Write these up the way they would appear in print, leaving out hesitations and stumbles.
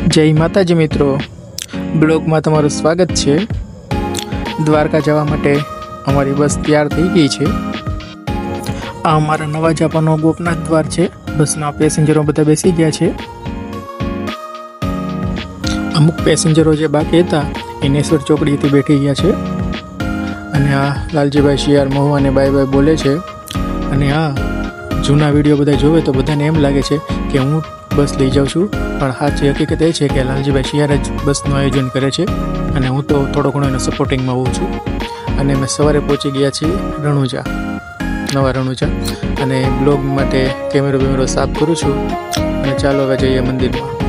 जय माताजी मित्रों, ब्लॉग में तमारुं स्वागत है। द्वारका जवा माटे अमारी बस तैयार थई गई है। आ अमारा नवा जापानो गोपनाथ द्वार है। बस में पेसेंजरों बधा बेसी गया है। अमुक पेसेंजरों जे बाकी था ए नेसर चौकड़ी थी बैठी गया है। अने आ लालजीभाई शियार महुआ ने बाय बाय बोले छे। अने आ जूना विडियो बधा जोवे तो बधाने एम लागे छे कि हूँ बस लई जाऊँ छूं, पण साची हकीकत ए छे के लालजीभाई शियार ज बसनुं आयोजन करे छे अने हूँ तो थोड़ो घणो एनो सपोर्टिंग में होऊं छूं। अने मैं सवारे पहोंची गया छीए रणुजा, नवा रणुजा, अने ब्लॉग माटे केमेरो बेमेरो साफ करूँ छूं। अने चालो हवे जईए मंदिर में।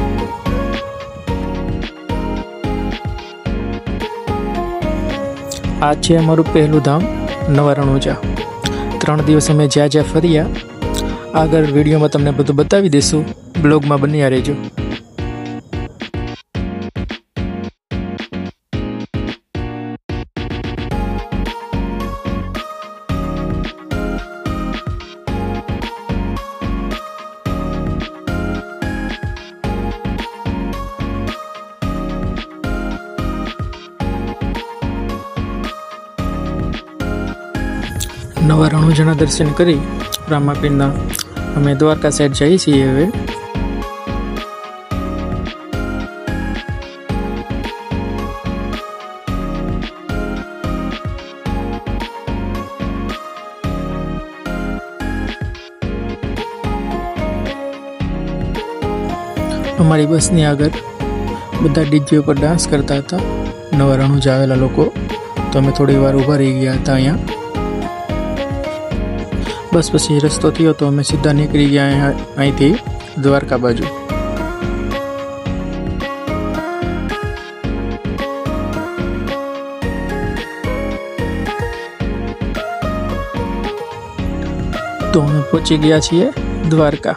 आज है अमारुं पहलुं धाम नवा रणुजा। 3 दिवस अमे ज्यां ज्यां फर्या आगळ विडियो में तमने बधुं बतावी देशुं। ब्लॉग में बन्या रहेजो। नवा रણુજાના दर्शन करी रामापीरना अमे द्वारका साइड जाइए छीए। हवे अमारी बसनी आगळ बधा डीजे पर डांस करता था। नवा रણુજા आवेला लोको तो अमे थोड़ी वार उभा रही गया था। अहींया बस पछी रस्तो थयो तो अमे सीधा निकली गया अहींथी द्वारका बाजू। तो अमे पहुंची गया छीए द्वारका।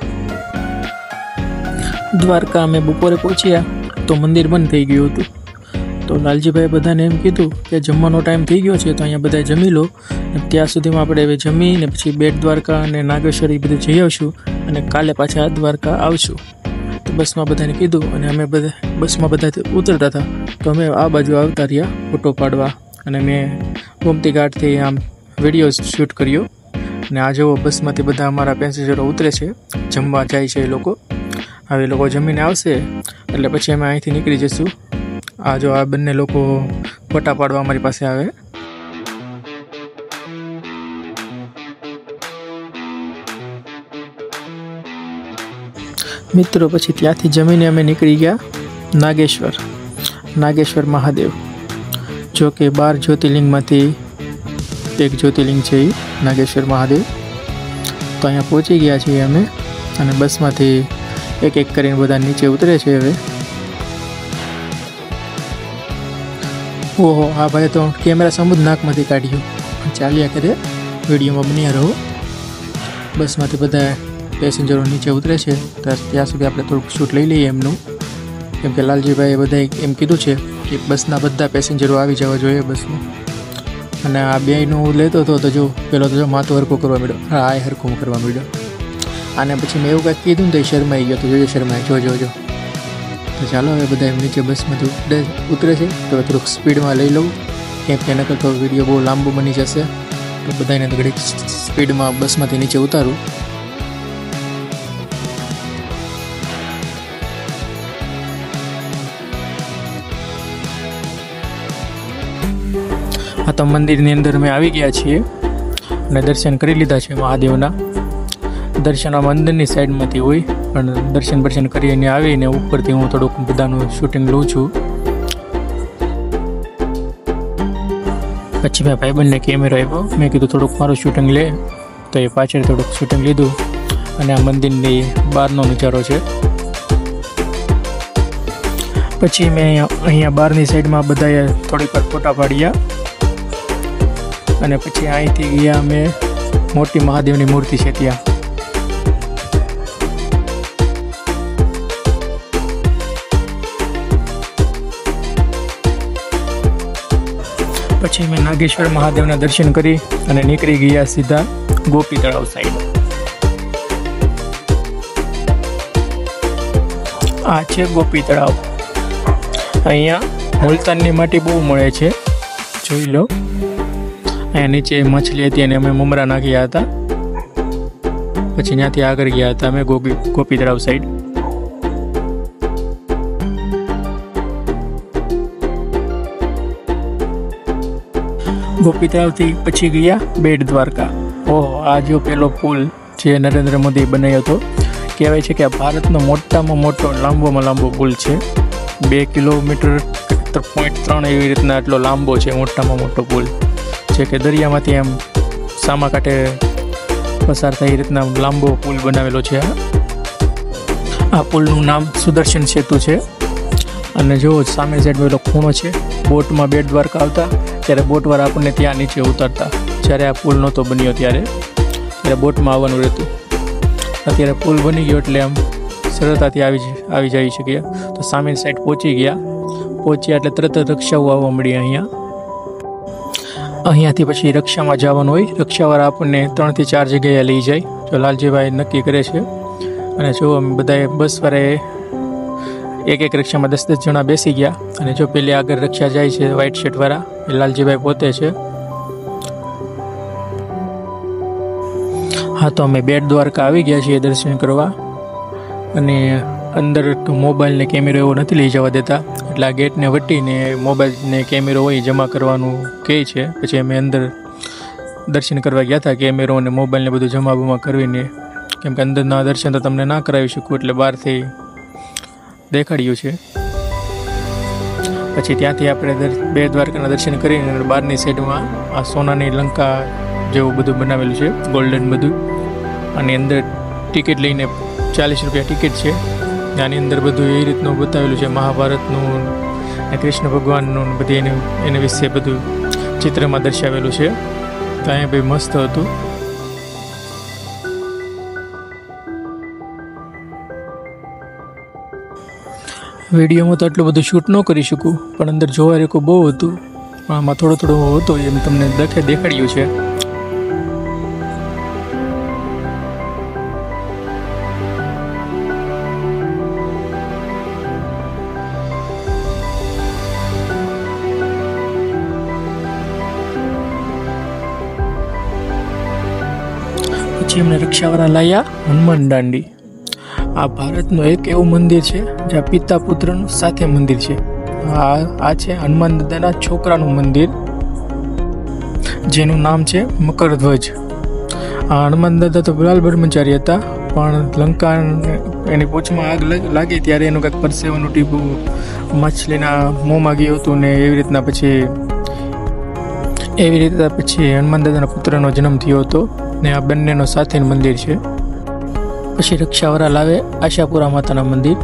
द्वारका अमे बपोरे पहोंच्या तो मंदिर बंद थई गयुं हतुं। तो लालजीभाई बधाने एम कीधुं के जमવાનો टाइम थई गयो छे तो अहींया बधाए जमी लो। त्यां सुधीमां आपणे हवे जमीने पछी बेट द्वारका अने नागेश्वर ए बधे जई आवशुं अने काले पाछा द्वारका आवशुं। तो बसमां बधाने कीधुं अने अमे बधा बसमां बधा उतरता था तो अमे आ बाजू आवता रह्या फोटो पाडवा। अने मैं गोमती घाटथी आम विडियो शूट कर्यो। अने आ जो बसमांथी बधा अमारा पेसेंजरो उतरे छे, जमवा जाय छे। ए लोको हवे लोको जमीने आवशे એટલે પછી અમે અહીંથી નીકળી જઈશું। आ जो आ बंने लोको फोटा पाडवा अमारी पासे आवे। मित्रों पछी त्यांथी जमीने अमे निकળી गया नागेश्वर महादेव, जो कि 12 ज्योतिर्लिंग मांथी एक ज्योतिर्लिंग छे नागेश्वर महादेव। तो अहींया पहोंची गया छीए अमे अने बसमांथी एक एक करीने बधा नीचे उतरे छे। हवे ओहो आ भाई तो कैमरा समुद नाक में काढ़ियो। चालिया करे विडियो में बनिया रहो। बस में बधा पेसेंजरों नीचे उतरे छे त्यां सुधी आपणे थोड़ुंक शूट लई लईए एमनुं, केम के लालजीभाई बधाए एम कीधुं छे कि बसना बधा पेसेंजरो आवी जवा जोईए बस में। अने आ बेयनुं लेतो तो जो पेलो तो जो माथुं हरखुं करवा मळ्यो। हाँ आ हरखुं करवा मळ्यो। आने पछी मैं एवुं कांईक कीधुं तो शरमाई गयो। तो जोजो शरमाई जो तो चलो हवे बधा नीचे बस में उतरे छे तो थोड़ुंक स्पीड में लई लऊँ, केम के नकल तो विडियो बहुत लांबो बनी जशे। तो बधाने तो घड़ी स्पीड में बस में नीचे उतारूँ। हाँ तो मंदिर नी अंदर में आवी गया छीए अने दर्शन करी लीधा छे महादेवना। दर्शन आम अंदरनी साइड में होय पण दर्शन करीने आवीने उपरथी हूँ थोड़ुंक बधानुं शूटिंग लऊं छुं। पछी मैं भाईबंधने केमेरो आप्यो। मैं कीधुं थोड़ुंक मारुं शूटिंग ले तो ए पाछळ थोड़ुंक शूटिंग लीधुं। अने आ मंदिरनी बहारनो नजारो छे। पछी मैं अहींया बहारनी साइड में बधाए थोड़ी पर फोटा पाड्या अने पछी અહીંથી ગયા અમે મોટી મહાદેવની મૂર્તિ છે ત્યાં। પછી મેં નાગેશ્વર મહાદેવના દર્શન કરી અને નીકળી ગયા સીધા ગોપી તળાવ સાઈડ। આ છે ગોપી તળાવ। અહીંયા મુલતાનની માટી બહુ મળે છે, જોઈ લો। અહીંયા નીચે મછલી હતી અને અમે મમરા નાખ્યા હતા, પછી ત્યાંથી આગળ ગયા હતા અમે ગોપી તળાવ સાઈડ। ગોપી તળાવથી પછી ગયા બેટ દ્વારકા। ઓહો, આ જો પેલો પુલ જે નરેન્દ્ર મોદી બનાવ્યો હતો, કહેવાય છે કે આ ભારતનો મોટામાં મોટો લાંબોમાં લાંબો પુલ છે। 2 કિલોમીટર 0.3 એવી રીતના આટલો લાંબો છે, મોટામાં મોટો પુલ છે કે દરિયામાંથી એમ સામા કાંઠે પસાર થાય એ રીતના લાંબો પુલ બનાવેલો છે। આ પુલનું નામ સુદર્શન સેતુ છે। અને જો સામે સાઈડ પેલો ખૂણો છે, બોટમાં બેટ દ્વારકા આવતા ત્યારે બોટવાળા આપણને ત્યાં નીચે ઉતારતા। જ્યારે આ પુલ નહોતો બન્યો ત્યારે બોટમાં આવવાનું રહેતું। અત્યારે પુલ બની ગયો એટલે આમ સરળતાથી આવી જઈ શકીએ। તો સામેની સાઈડ પહોંચ્યા એટલે તરત જ રક્ષાઓ આવવા મળી। અહીંયાથી પછી રક્ષામાં જવાનું હોય, રક્ષાવાળા આપણને 3 થી 4 જગ્યાએ લઈ જાય, જો લાલજીભાઈ નક્કી કરે છે। અને જો અમે બધાએ બસવાળાએ એક રિક્ષામાં 10 જણા બેસી ગયા। અને જો પેલી આગળ રિક્ષા જાય છે વ્હાઇટ શર્ટવાળા, એ લાલજીભાઈ પોતે છે। હા, તો અમે બેટ દ્વારકા આવી ગયા છીએ દર્શન કરવા। અને અંદર તો મોબાઈલ ને કેમેરો એવો નથી લઈ જવા દેતા, એટલે આ ગેટને વટીને મોબાઈલ ને કેમેરો હોય જમા કરવાનું કહે છે। પછી અમે અંદર દર્શન કરવા ગયા હતા, કેમેરો અને મોબાઈલ ને બધું જમા કરવીને, કેમ કે અંદરના દર્શન તો તમને ના કરાવી શકું, એટલે બહારથી દેખાડ્યું છે। પછી ત્યાંથી આપણે બેટ દ્વારકાના દર્શન કરીને બહારની સાઈડમાં આ સોનાની લંકા જેવું બધું બનાવેલું છે, ગોલ્ડન બધું। અને અંદર ટિકિટ લઈને 40 રૂપિયા ટિકિટ છે। આની અંદર બધું એ રીતનું બતાવેલું છે, મહાભારતનું ને કૃષ્ણ ભગવાનનું બધી એને વિશે બધું ચિત્રમાં દર્શાવેલું છે। તો અહીંયા ભાઈ મસ્ત હતું। વિડીયોમાં તો આટલું બધું શૂટ ન કરી શકું, પણ અંદર જોવા રેકો બહુ હતું, પણ આમાં થોડું હતું એમ તમને દેખાડ્યું છે। પછી એમને રિક્ષાવાળા લાયા હનુમાન દાંડી। આ ભારતનું એક એવું મંદિર છે જ્યાં પિતા પુત્રનું સાથે મંદિર છે। આ છે હનુમાન દાદાના છોકરાનું મંદિર, જેનું નામ છે મકરધ્વજ। આ હનુમાન દાદા તો લાલ બ્રહ્મચારી હતા, પણ લંકા એની પૂંછમાં આગ લાગી ત્યારે એનું કંઈક પરસેવાનું ટીપું માછલીના મોંમાં ગયું હતું ને એવી રીતે પછી હનુમાન દાદાના પુત્રનો જન્મ થયો હતો ને આ બંનેનો સાથેનું મંદિર છે। પછી રિક્ષાવાળા લાવે આશાપુરા માતાના મંદિર।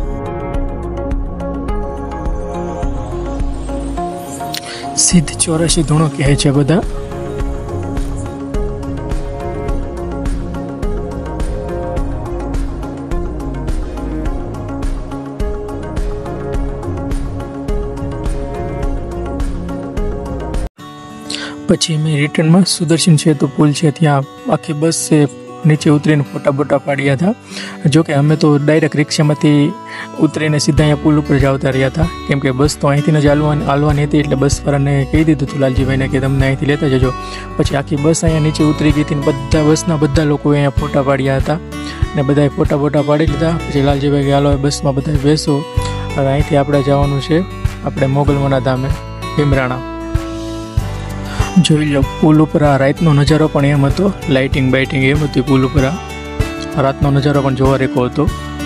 સિદ્ધ 84 ધૂણો કહે છે બધા। પછી મેં રિટર્નમાં સુદર્શન સેતુ પુલ છે ત્યાં આખી બસ છે નીચે ઉતરીને ફોટા પાડ્યા હતા। જોકે અમે તો ડાયરેક્ટ રિક્ષામાંથી ઉતરીને સીધા અહીંયા પુલ ઉપર જ આવતા રહ્યા હતા, કેમ કે બસ તો અહીંથી જ હાલવાની હતી, એટલે બસવાળાને કહી દીધું હતું લાલજીભાઈને કે તમને અહીંથી લેતા જજો। પછી આખી બસ અહીંયા નીચે ઉતરી ગઈ હતી, બસના બધા લોકોએ અહીંયા ફોટા પાડ્યા હતા ને બધાએ ફોટા પાડી લીધા। પછી લાલજીભાઈ કે હાલો બસમાં બધા બેસો, હવે અહીંથી આપણે જવાનું છે આપણે મોગલમાના ધામે ભીમરાણા। જોઈ લો પુલ ઉપર આ રાતનો નજારો પણ એમ હતો, લાઇટિંગ એમ હતી પુલ ઉપર। આ રાતનો નજારો પણ જોવા રેકો હતો।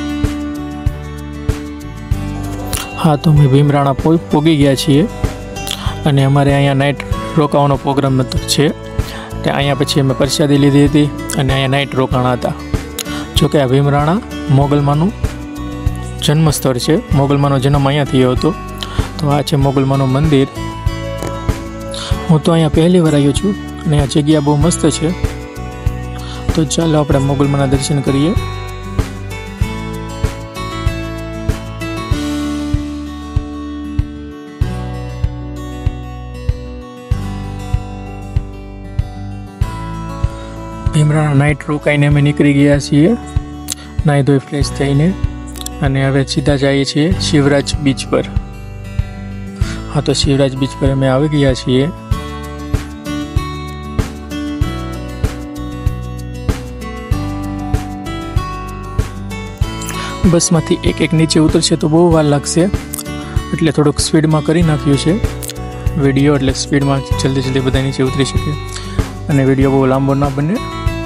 હા, તો અમે ભીમરાણા પોગી ગયા છીએ અને અમારે અહીંયા નાઇટ રોકાવાનો પ્રોગ્રામ છે। તે અહીંયા પછી અમે પ્રસાદી લીધી હતી અને અહીંયા નાઇટ રોકાણા હતા। જોકે આ ભીમરાણા મોગલમાનું જન્મ સ્થળ છે, મોગલમાનો જન્મ અહીંયા થયો હતો। તો આ છે મોગલમાનું મંદિર। હું તો અહીંયા પહેલી વાર આવ્યો છું અને આ જગ્યા બહુ મસ્ત છે। તો ચાલો આપણે મોગલમાના દર્શન કરીએ। ભીમરાણા નાઇટ રોકાઈને અમે નીકળી ગયા છીએ નાહી ધોઈ ફ્રેશ થઈને, અને હવે સીધા જઈએ છીએ શિવરાજ બીચ પર। हाँ तो शिवराज बीच पर અમે આવી ગયા છીએ। બસમાંથી એક નીચે ઉતરશે તો બહુ વાર લાગશે, એટલે થોડુંક સ્પીડમાં કરી નાખ્યું છે વિડીયો, એટલે સ્પીડમાં જલ્દી બધા નીચે ઉતરી શકે અને વિડીયો બહુ લાંબો ના બને।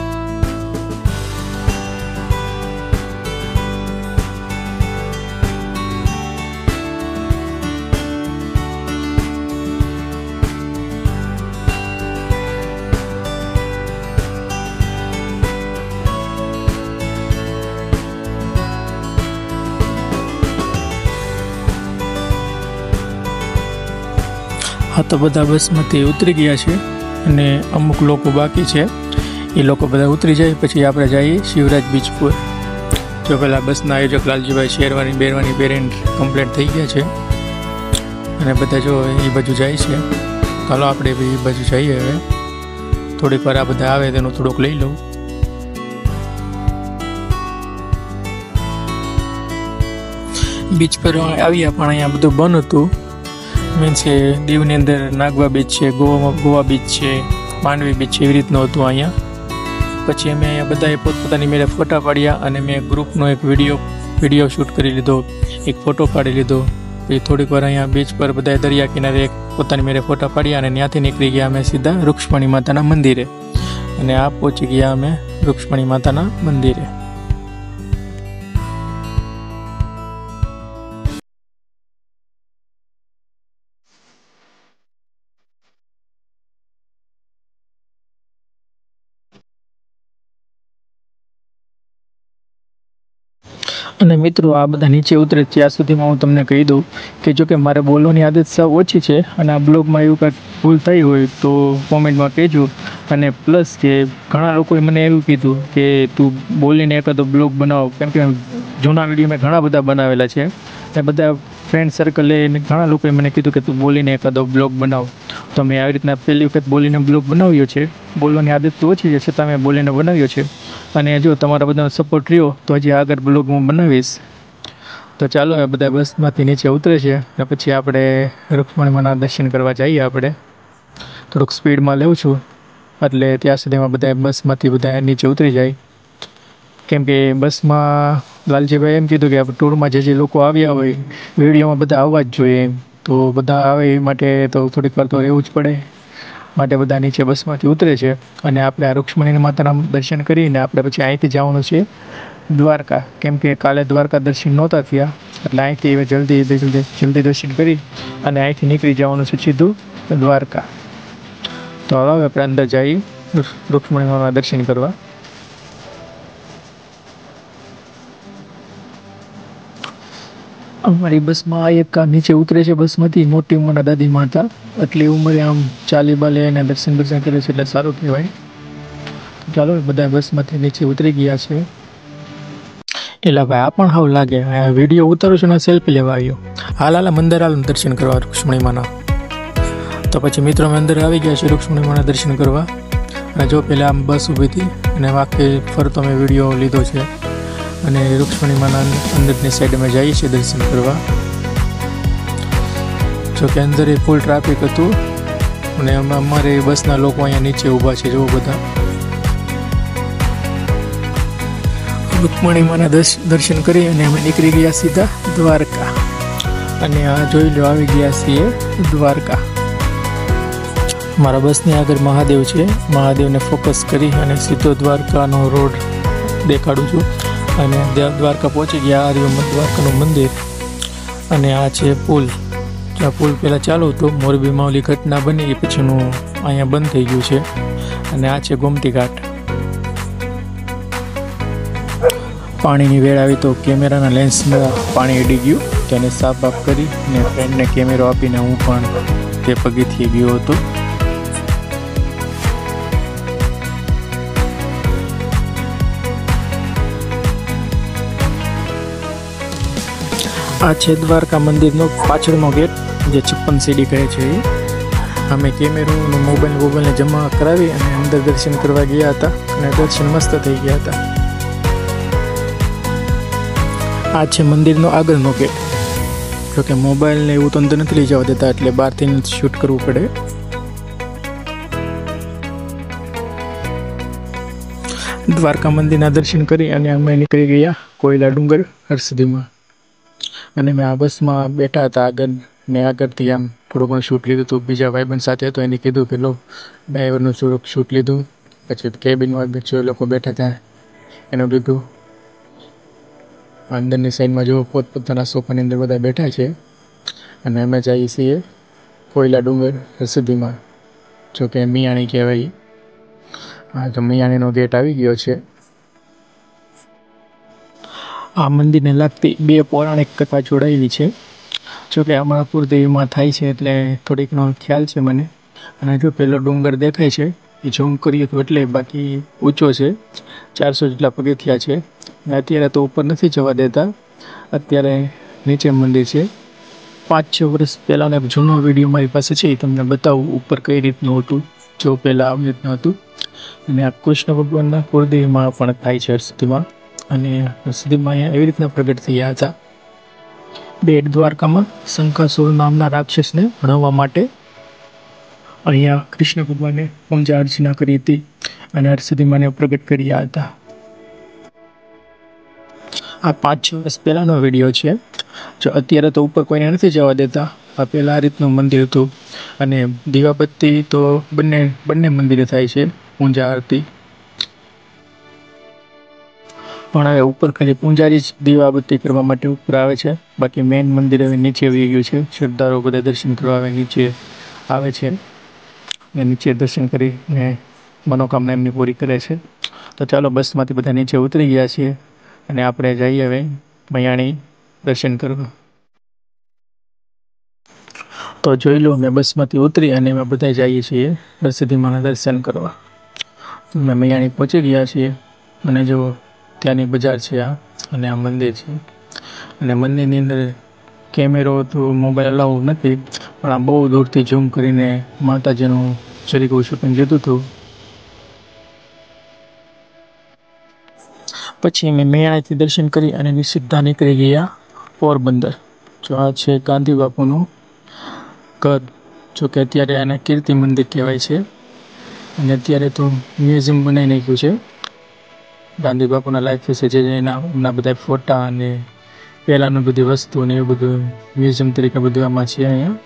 हाँ तो बधा बस में उतरी गया है અને અમુક લોકો બાકી છે, એ લોકો બધા ઉતરી જાય પછી આપણે જઈએ શિવરાજ બીચ પર। જો પેલા બસના આયોજક લાલજીભાઈ શેરવાની બેરવાની પહેરીને કમ્પ્લીટ થઈ ગયા છે અને બધા જો એ બાજુ જાય છે। ચાલો આપણે બી એ બાજુ જઈએ। હવે થોડીક વાર આ બધા આવે તેનું થોડુંક લઈ લઉં। બીચ પર આવ્યા પણ અહીંયા બધું બંધ હતું। मीन्स के दीवनी अंदर नागवा बीच है, गोवा बीच है, मांडवी बीच है, एवी रीतनु हतुं अहींया। पछी अमे बधाए पोतपोतानी मेरे फोटा पाड्या अने मैं ग्रुपनो एक विडियो शूट करी लीधो, एक फोटो पाड़ी लीधो। पछी थोड़ीक वार अहींया बीच पर बधाए दरिया किनारे एक पोतानी मेरे फोटा पाड्या अने त्यांथी निकળી ગયા अमे सीधा रुक्ष्मणी माताना मंदिरे अने आ पहोंची गया अमे रुक्ष्मणी माताना मंदिरे। અને મિત્રો આ બધા નીચે ઉતરે ત્યાં સુધીમાં હું તમને કહી દઉં કે જો કે મારે બોલવાની આદત સાવ ઓછી છે અને આ બ્લોગમાં એવું કાંઈક ભૂલ થઈ હોય તો કોમેન્ટમાં કહેજો। અને પ્લસ કે ઘણા લોકોએ મને એવું કીધું કે તું બોલીને એકાદો બ્લોગ બનાવો, કેમ કે જૂના વિડીયો મેં ઘણા બધા બનાવેલા છે અને બધા ફ્રેન્ડ સર્કલે ઘણા લોકોએ મને કીધું કે તું બોલીને એકાદો બ્લોગ બનાવ। તો મેં આવી રીતના પહેલી વખત બોલીને બ્લોગ બનાવ્યો છે। બોલવાની આદત તો ઓછી છે છતાં મેં બોલીને બનાવ્યો છે અને જો તમારા બધાનો સપોર્ટ રહ્યો તો હજી આગળ બ્લોગ હું બનાવીશ। તો ચાલો હવે બધા બસમાંથી નીચે ઉતરે છે અને પછી આપણે રૂક્ષ્મણીમાના દર્શન કરવા જઈએ। આપણે થોડુંક સ્પીડમાં લેવું છું એટલે ત્યાં સુધીમાં બધા બસમાંથી બધા નીચે ઉતરી જાય, કેમ કે બસમાં લાલજીભાઈ એમ કીધું કે આપણે ટૂરમાં જે લોકો આવ્યા હોય વિડીયોમાં બધા આવવા જ જોઈએ, તો બધા આવે એ માટે તો થોડીક વાર તો રહેવું જ પડે, માટે બધા નીચે બસમાંથી ઉતરે છે અને આપણે આ રૂક્ષ્મણી માતાના દર્શન કરીને આપણે પછી અહીંથી જવાનું છે દ્વારકા, કેમ કે કાલે દ્વારકા દર્શન નહોતા થયા એટલે અહીંથી હવે જલ્દી દર્શન કરી અને અહીંથી નીકળી જવાનું છે સીધું દ્વારકા। તો હવે આપણે અંદર જઈએ રૂક્ષ્મણી માતાના દર્શન કરવા। અમારી બસમાં એક નીચે ઉતરે છે બસમાંથી મોટી ઉંમરના દાદી માતા, એટલી ઉંમરે આમ ચાલી બાલે અને દર્શન કરે છે એટલે સારું કહેવાય। ચાલો બધા બસમાંથી નીચે ઉતરી ગયા છે। એટલે ભાઈ આ પણ હાવ લાગે વિડીયો ઉતારું છું ને સેલ્ફી લેવા આવ્યો। હાલ મંદિર હાલ દર્શન કરવા રૂક્ષ્મણીમાના। તો પછી મિત્રો અમે અંદર આવી ગયા છે રૂક્ષ્મણીમાના દર્શન કરવા અને જો પહેલાં આમ બસ ઊભી હતી અને આખી ફરતો મેં વિડીયો લીધો છે અને રૂક્ષ્મણીમાના અંદરની સાઈડ અમે જઈએ છીએ દર્શન કરવા। જો કે અંદર ફૂલ ટ્રાફિક હતું અને અમારે બસના લોકો અહીંયા નીચે ઊભા છે જો બધા। રૂક્ષ્મણીમાના દર્શન કરી અને અમે નીકળી ગયા સીધા દ્વારકા અને આ જોઈ લો આવી ગયા છીએ દ્વારકા। મારા બસની આગળ મહાદેવ છે, મહાદેવને ફોકસ કરી અને સીધો દ્વારકાનો રોડ દેખાડું છું અને દ્વારકા પહોંચી ગયા। આ રહ્યું દ્વારકાનું મંદિર અને આ છે પુલ। આ પુલ પહેલાં ચાલુ હતો, મોરબીમાં ઓલી ઘટના બની એ પછીનું અહીંયા બંધ થઈ ગયું છે અને આ છે ગોમતી ઘાટ। પાણીની વેળ આવી તો કેમેરાના લેન્સમાં પાણી અડી ગયું તો એને સાફ બાફ કરી અને ફ્રેન્ડને કેમેરો આપીને હું પણ તે પગથિયે ગયો હતો। આ છે દ્વારકા મંદિરનો પાછળનો ગેટ જે 56 સીડી કહે છે। અમે કેમેરો અને મોબાઈલને જમા કરાવી અને અંદર દર્શન કરવા ગયા હતા અને દર્શન મસ્ત થઈ ગયા હતા। આ છે મંદિરનો આગળનો ગેટ જોકે મોબાઈલ ને એવું તો અંદર નથી લઈ જવા દેતા, એટલે બહારથી શૂટ કરવું પડે. દ્વારકા મંદિરના દર્શન કરી અને અમે નીકળી ગયા કોયલા ડુંગર હરસિદ્ધિમાં. અને મેં આ બસમાં બેઠા હતા આગળ, ને આગળથી આમ થોડું ઘણું શૂટ લીધું હતું. બીજા ભાઈબંધ સાથે હતો, એને કીધું કે લો ડ્રાઈવરનું થોડુંક શૂટ લીધું. પછી કેબિનમાં જે લોકો બેઠા હતા એનું લીધું. અંદરની સાઈડમાં જો પોતપોતાના સોફાની અંદર બધા બેઠા છે. અને અમે જઈએ છીએ કોયલા ડુંગર હરસિદ્ધિમાં, જોકે મિયાણી કહેવાય. હા, તો મિયાણીનો ગેટ આવી ગયો છે. આ મંદિરને લાગતી 2 પૌરાણિક કથા જોડાયેલી છે. જોકે હમણાં પૂરતીમાં થાય છે એટલે થોડીક ઘણો ખ્યાલ છે મને. અને જો પેલો ડુંગર દેખાય છે એ ઝૂમ કરીએ તો એટલે બાકી ઊંચો છે, 400 જેટલા પગથિયા છે. અત્યારે તો ઉપર નથી જવા દેતા, અત્યારે નીચે મંદિર છે. 5-6 વર્ષ પહેલાંનો એક જૂનો વિડીયો મારી પાસે છે, એ તમને બતાવું ઉપર કઈ રીતનું હતું. જો પહેલાં આવી રીતનું હતું. અને આ કૃષ્ણ ભગવાનના કુળદેવીમાં પણ થાય છે હરસિદ્ધિમાં. અને હરસિદ્ધિમાં અહીંયા એવી રીતના પ્રગટ થયા હતા. બેટ દ્વારકામાં શંખાસુર નામના રાક્ષસને હણવવા માટે અહીંયા કૃષ્ણ ભગવાને પૂજા અર્ચના કરી હતી અને હરસિદ્ધિમાં પ્રગટ કર્યા હતા. આ 5-6 વર્ષ પહેલાંનો વિડીયો છે. જો અત્યારે તો ઉપર કોઈને નથી જવા દેતા. આ પહેલાં આ રીતનું મંદિર હતું. અને દીવાબત્તી તો બંને મંદિરે થાય છે પૂજા આરતી. પણ હવે ઉપર ખાલી પૂંજારી જ દીવાબત્તી કરવા માટે ઉપર આવે છે. બાકી મેઇન મંદિર હવે નીચે આવી ગયું છે. શ્રદ્ધાળુઓ બધા દર્શન કરવા હવે નીચે આવે છે ને નીચે દર્શન કરીને મનોકામના એમની પૂરી કરે છે. તો ચાલો, બસમાંથી બધા નીચે ઉતરી ગયા છીએ અને આપણે જઈએ હવે મયાણી દર્શન કરવા. તો જોઈ લો, અમે બસમાંથી ઉતરી અને અમે બધા જઈએ છીએ હરસિદ્ધિમાના દર્શન કરવા. અમે મયાણી પહોંચી ગયા છીએ અને જો ત્યાંની બજાર છે આ, અને આ મંદિર છે. અને મંદિરની અંદર કેમેરો તો મોબાઈલ અલાઉ નથી, પણ આ બહુ દૂરથી ઝૂમ કરીને માતાજીનું જરીક શૂટિંગ લીધું હતું. પછી અમે મયાણીથી દર્શન કરી અને સીધા નીકળી ગયા પોરબંદર. જો આ છે ગાંધી બાપુનું ઘર. જોકે અત્યારે આને કીર્તિ મંદિર કહેવાય છે. અને અત્યારે તો મ્યુઝિયમ બનાવી નાખ્યું છે. ગાંધી બાપુના લાઈફ વિશે જે એમના બધા ફોટા અને પહેલાંનું બધી વસ્તુ ને એવું બધું મ્યુઝિયમ તરીકે બધું આમાં છે. અહીંયા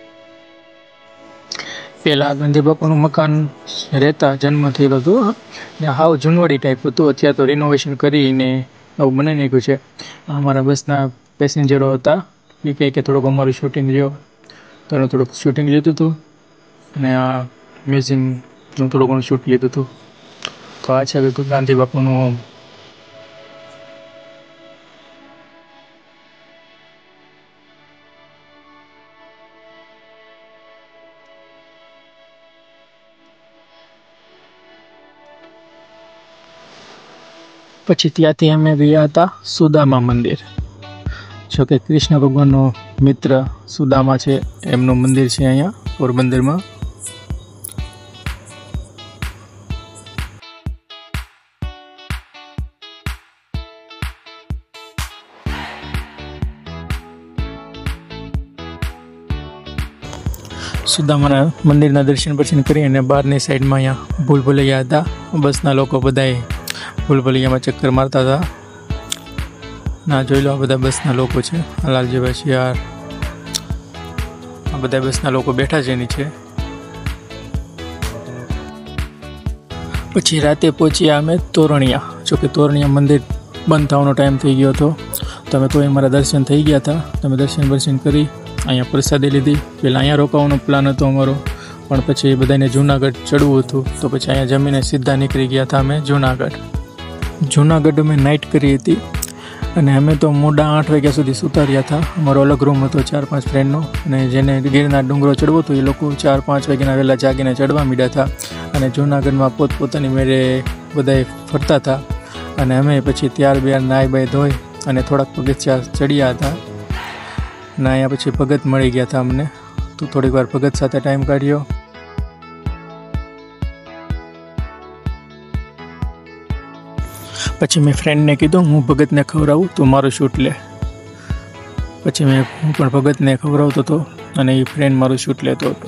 પહેલાં ગાંધી બાપુનું મકાન રહેતા જન્મ થયેલો હતો ને હાવ જૂનવાડી ટાઈપ હતું. અત્યારે તો રિનોવેશન કરીને આવું બનાવી નાખ્યું છે. અમારા બસના પેસેન્જરો હતા, એ કહે કે થોડુંક અમારું શૂટિંગ લ્યો, તો એનું થોડુંક શૂટિંગ લીધું હતું. અને આ મ્યુઝિયમનું થોડું ઘણું શૂટ લીધું હતું. તો આ છે ગાંધી બાપુનું હોમ. પછી ત્યાંથી અમે ગયા હતા સુદામા મંદિર. જોકે કૃષ્ણ ભગવાનનો મિત્ર સુદામા છે, એમનું મંદિર છે અહીંયા પોરબંદરમાં. સુદામાના મંદિરના દર્શન કરી અને બહારની સાઈડમાં અહીંયા ભૂલભુલૈયા હતા. બસના લોકો બધાએ ભૂલભુલૈયામાં ચક્કર મારતા હતા. ના જોઈ લો, આ બધા બસના લોકો છે. લાલજીભાઈ શિયાર, આ બધા બસના લોકો બેઠા છે નીચે. પછી રાતે પહોંચ્યા અમે તોરણિયા. જોકે તોરણિયા મંદિર બંધ થવાનો ટાઈમ થઈ ગયો હતો. તમે તો અમારા દર્શન થઈ ગયા હતા. તમે દર્શન કરી અહીંયા પ્રસાદી લીધી. પહેલાં અહીંયા રોકાવાનો પ્લાન હતો અમારો, પણ પછી બધાને જૂનાગઢ ચડવું હતું, તો પછી અહીંયા જમીને સીધા નીકળી ગયા હતા અમે જૂનાગઢ અમે નાઇટ કરી હતી. અને અમે તો મોડા 8 વાગ્યા સુધી સુતા રહ્યા હતા. અમારો અલગ રૂમ હતો 4-5 ફ્રેન્ડનો. અને જેને ગિરનાર ડુંગરો ચડવો હતો એ લોકો 4-5 વાગ્યાના વહેલા જાગીને ચડવા માંડ્યા હતા. અને જૂનાગઢમાં પોતપોતાની મેળે બધાએ ફરતા હતા. અને અમે પછી ત્યાર નાહી બાય ધોઈ અને થોડાક પગથિયા ચડ્યા હતા. અને અહીંયા પછી ભગત મળી ગયા હતા અમને, તો થોડીક વાર ભગત સાથે ટાઈમ કાઢ્યો. પછી મેં ફ્રેન્ડને કીધું હું ભગતને ખવડાવું, તો મારો શૂટ લે. પછી હું પણ ભગતને ખવડાવતો હતો અને એ ફ્રેન્ડ મારું શૂટ લેતો હતો.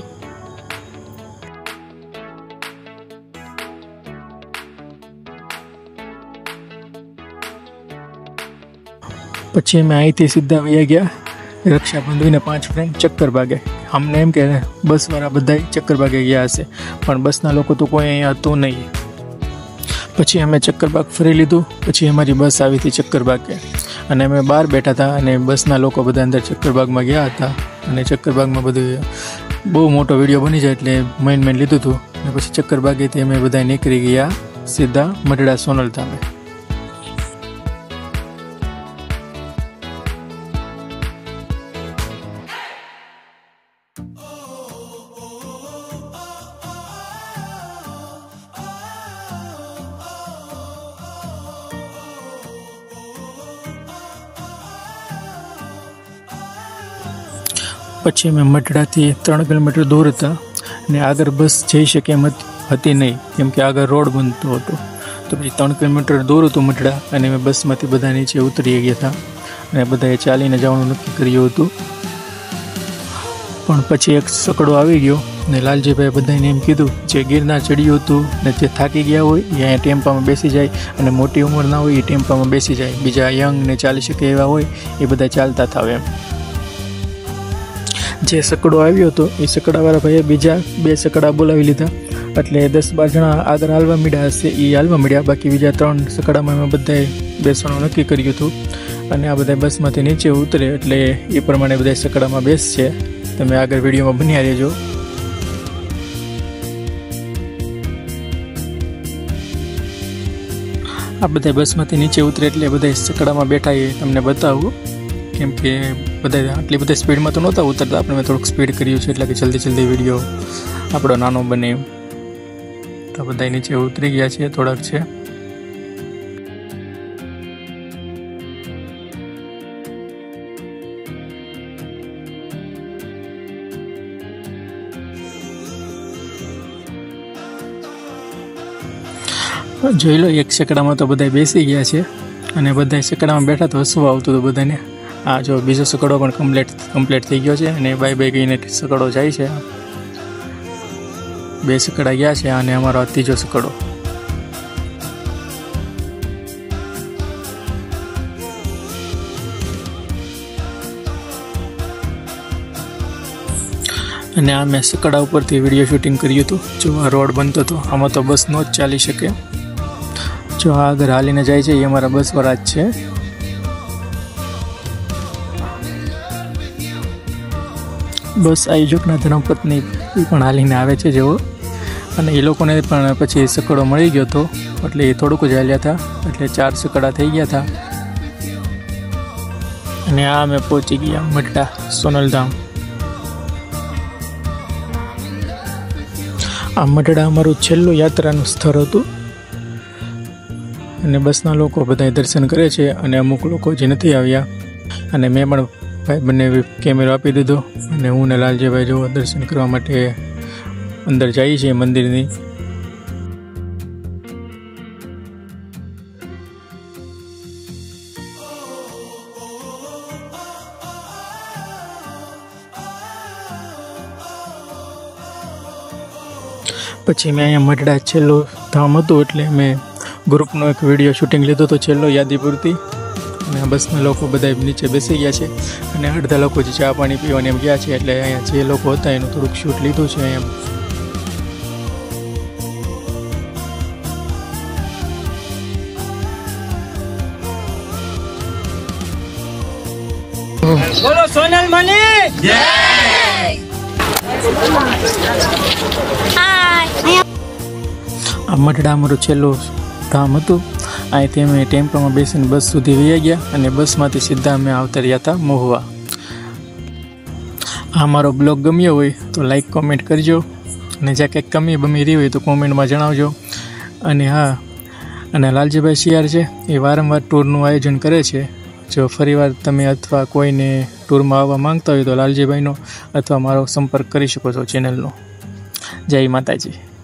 પછી અમે અહીંથી સીધા વયા ગયા રક્ષા બંધવીને 5 ફ્રેન્ડ ચક્કરબાગે. અમને એમ કે બસવાળા બધા ચક્કરબાગે ગયા હશે, પણ બસના લોકો તો કોઈ અહીંયા હતું નહીં. પછી અમે ચક્કરબાગ ફરી લીધું. પછી અમારી બસ આવી હતી ચક્કરબાગે અને અમે બહાર બેઠા હતા અને બસના લોકો બધા અંદર ચક્કરબાગમાં ગયા હતા. અને ચક્કરબાગમાં બધું બહુ મોટો વિડીયો બની જાય એટલે મેન લીધું હતું. અને પછી ચક્કરબાગેથી અમે બધા નીકળી ગયા સીધા મઢડા સોનલ ધામે. પછી અમે મઢડાથી 3 કિલોમીટર દૂર હતા અને આગળ બસ જઈ શકે એમ હતી નહીં, કેમ કે આગળ રોડ બનતો હતો. તો પછી 3 કિલોમીટર દૂર હતું મઢડા અને અમે બસમાંથી બધા નીચે ઉતરી ગયા હતા અને બધાએ ચાલીને જવાનું નક્કી કર્યું હતું. પણ પછી એક સકડો આવી ગયો ને લાલજીભાઈ બધાને એમ કીધું જે ગિરનાર ચડ્યું હતું ને જે થાકી ગયા હોય એ અહીંયા ટેમ્પામાં બેસી જાય અને મોટી ઉંમરના હોય એ ટેમ્પામાં બેસી જાય, બીજા યંગ ને ચાલી શકે એવા હોય એ બધા ચાલતા થાવ એમ. જે સકડો આવ્યો હતો એ સકડાવાળા ભાઈએ બીજા 2 સકડા બોલાવી લીધા એટલે 10-12 જણા આગળ હાલવા મીડ્યા હશે, એ હાલવા મીડ્યા. બાકી બીજા 3 સકડામાં અમે બધાએ બેસવાનું નક્કી કર્યું હતું અને આ બધા બસમાંથી નીચે ઉતરે એટલે એ પ્રમાણે બધા સકડામાં બેસશે. તમે આગળ વિડીયોમાં બન્યા રહેજો. આ બધા બસમાંથી નીચે ઉતરે એટલે બધા સકડામાં બેઠા એ તમને બતાવું, કેમ કે બધા આટલી બધી સ્પીડમાં તો નહોતા ઉતરતા. આપણે મેં થોડુંક સ્પીડ કર્યું છે એટલે કે જલ્દી વિડીયો આપણો નાનો બને. તો બધા નીચે ઉતરી ગયા છે, થોડાક છે. જોઈ લો એક સકડામાં તો બધા બેસી ગયા છે અને બધા સકડામાં બેઠા તો હસવું આવતું હતું બધાને. આ જો બીજો સકડો પણ કમ્પ્લીટ થઈ ગયો છે અને બાય કહીને સકડો જાય છે. 2 સકડા ગયા છે અને અમારો આ ત્રીજો સકડો. અને આ મેં સકડા ઉપરથી વિડીયો શૂટિંગ કર્યું હતું. જો આ રોડ બનતો હતો, આમાં તો બસ નો જ ચાલી શકે. જો આ આગળ હાલીને જાય છે એ અમારા બસવાળા જ છે. બસ આયોજકના ધર્મપત્ની એ પણ હાલીને આવે છે જેવો, અને એ લોકોને પણ પછી સકડો મળી ગયો હતો એટલે એ થોડુંક જ હાલ્યા હતા એટલે 4 સકડા થઈ ગયા હતા. અને આ અમે પહોંચી ગયા મઢડા સોનલધામ. આ મઢડા અમારું છેલ્લું યાત્રાનું સ્થળ હતું અને બસના લોકો બધા દર્શન કરે છે અને અમુક લોકો જે નથી આવ્યા. અને મેં પણ ભાઈ બંને કેમેરો આપી દીધો અને હું ને લાલજીભાઈ જો દર્શન કરવા માટે અંદર જઈએ છીએ મંદિરની. પછી મેં અહીંયા મઢડા છેલ્લું ધામ હતું એટલે મેં ગ્રુપનો એક વિડીયો શૂટિંગ લીધો હતો છેલ્લો યાદી પૂરતી. અને બસના લોકો બધા નીચે બેસી ગયા છે અને અડધા લોકો જે ચા પાણી પીવાની એમ ગયા છે એટલે અહીંયા જે લોકો હતા એનું થોડુંક શૂટ લીધું છે એમ. બોલો સોનલ માની જય. આ મઢડા અમારું છેલ્લું ધામ હતું. અહીંથી અમે ટેમ્પામાં બેસીને બસ સુધી વહી ગયા અને બસમાંથી સીધા અમે આવતા રહ્યા હતા મહુવા. આ મારો બ્લોગ ગમ્યો હોય તો લાઈક કોમેન્ટ કરજો અને જ્યાં કંઈક કમી બમી રહી હોય તો કોમેન્ટમાં જણાવજો. અને હા, અને લાલજીભાઈ શિયાર છે એ વારંવાર ટૂરનું આયોજન કરે છે. જો ફરીવાર તમે અથવા કોઈને ટૂરમાં આવવા માંગતા હોય તો લાલજીભાઈનો અથવા મારો સંપર્ક કરી શકો છો ચેનલનો. જય માતાજી.